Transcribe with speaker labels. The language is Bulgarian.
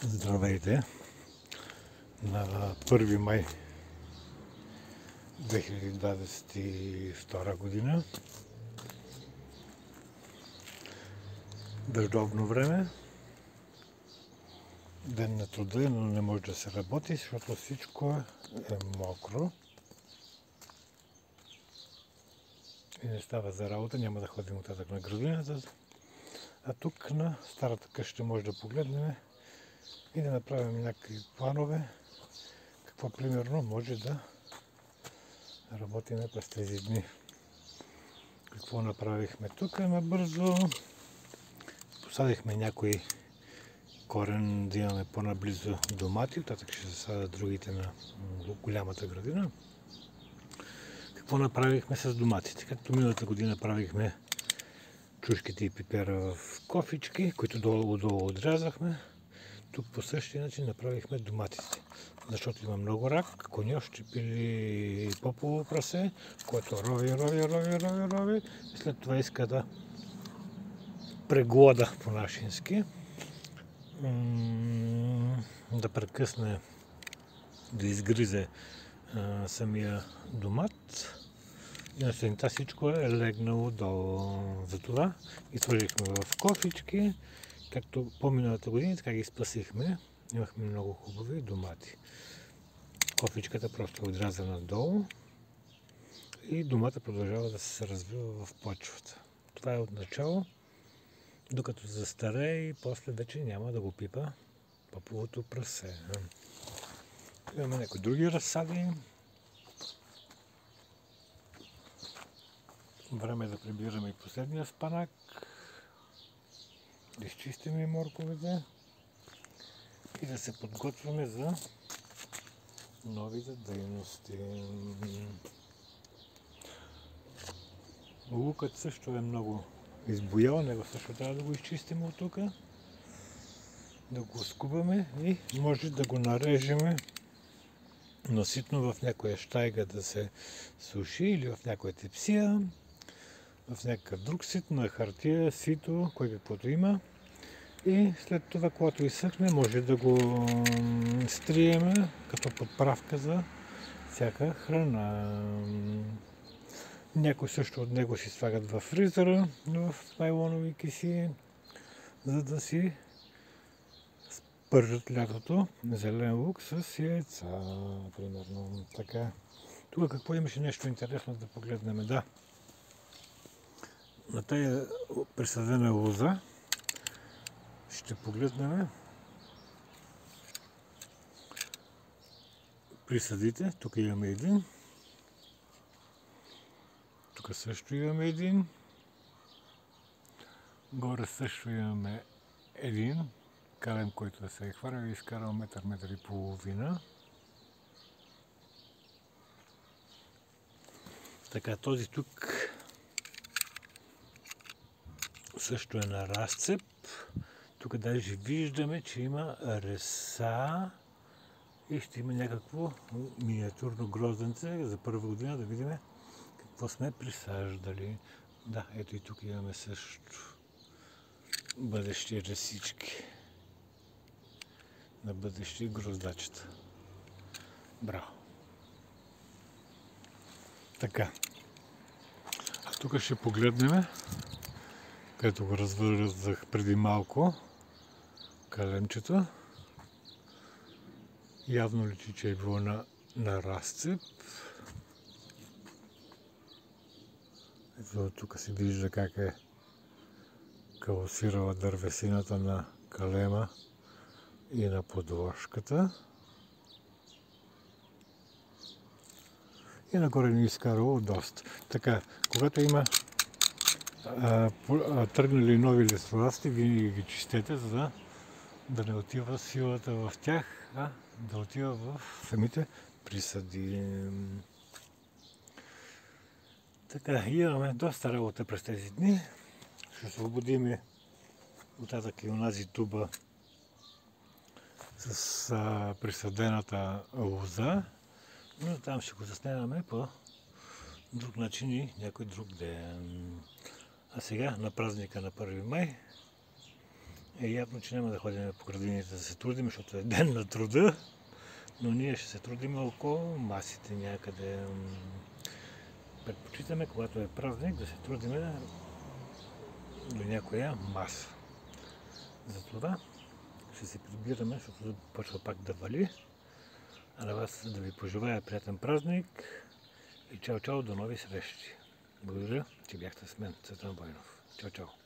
Speaker 1: Здравейте! На 1 май 2022 година, дъждовно време, ден на труда, но не може да се работи, защото всичко е мокро и не става за работа, няма да ходим оттатък на градината. А тук на старата къща може да погледнем и да направим някакви планове, какво примерно може да работим през тези дни. Какво направихме тук набързо? Посадихме някой корен да имаме по-наблизо домати, оттатък ще засадят другите на голямата градина. Какво направихме с доматите? Както миналата година правихме чушките и пипера в кофички, които долу отрязахме, тук по същия начин направихме доматите. Защото има много рак, коньощ или попово прасе, което рови и след това иска да преглода по-нашински, да прекъсне, да изгризе самия домат и на сутринта всичко е легнало долу. Затова ги сложихме в кофички, както по-миналата година, така ги спасихме. Имахме много хубави домати. Кофичката просто е отрязана долу и домата продължава да се развива в почвата. Това е от начало, докато застарее и после вече няма да го пипа поповото прасе. Имаме някои други разсади. Време е да прибираме и последния спанак. Да изчистим и морковете и да се подготвяме за новите дейности. Лукът също е много избоял, него също трябва да го изчистим от тук, да го скубаме и може да го нарежеме наситно в някоя щайга да се суши или в някоя тепсия, в някакъв друг сит, на хартия, сито, кой каквото има. И след това, когато изсъхне, може да го стриеме като подправка за всяка храна. Някои също от него си слагат във фризера, в найлонови киси, за да си пържат лятото зелен лук с яйца, примерно. Така. Тук какво имаше нещо интересно да погледнем? Да. На тая присадена лоза ще погледнем присадите. Тук имаме един. Тук също имаме един. Горе също имаме един калем, който да се е хвърлял и изкарал метър и половина. Така, този тук също е на разцеп. Тук даже виждаме, че има реса и ще има някакво миниатюрно грозденце за първа година, да видим какво сме присаждали. Да, ето и тук имаме също бъдещи ресички на бъдещи гроздачета. Браво! Така, а тук ще погледнем, където го развързах преди малко, калемчето. Явно личи, че е било на разцеп. Ето тук се вижда как е калосирала дървесината на калема и на подложката. И нагоре ни изкарало доста. Така, когато има тръгнали нови листоласти, винаги ги чистете, за да не отива силата в тях, а да отива в самите присади. Така, имаме доста работа през тези дни. Ще освободим оттатък и онази туба с присадената лоза, но там ще го заснемаме по друг начин и някой друг ден. А сега на празника на 1 май Е явно, че няма да ходим по градините да се трудим, защото е ден на труда, но ние ще се трудим около масите някъде. Предпочитаме, когато е празник, да се трудиме до някоя маса. Затова ще се прибираме, защото почва пак да вали. А на вас да ви пожелая приятен празник и чао-чао, до нови срещи. Благодаря, че бяхте с мен, Цветан Бойнов. Чао-чао.